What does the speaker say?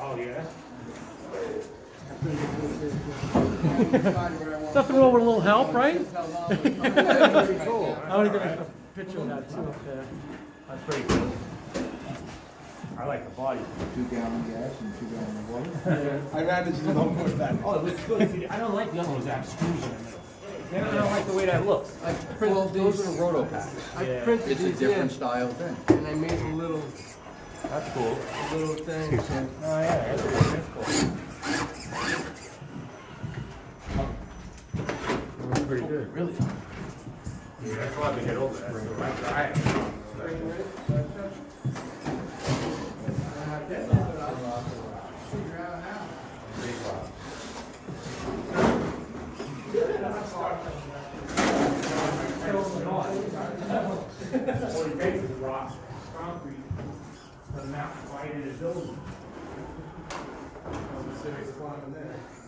Oh, yeah? Nothing wrong with a little help, right? Pretty cool. I want to get a picture of that too up there. That's pretty cool. I like the body. 2 gallon gas and 2 gallon of water. I'd rather just don't push that. Oh, it looks good. See, I don't like the other ones that have screws in the middle. I don't like the way that looks. Well, those are the roto packs. I Yeah. printed It's a these different in, style thing. and I made a little That's cool. thing. Oh, yeah, that's cool. That's pretty good. Really? Yeah, that's why we get over that. What he takes is rocks, concrete, the mountain right in his building. I'm serious climbing there.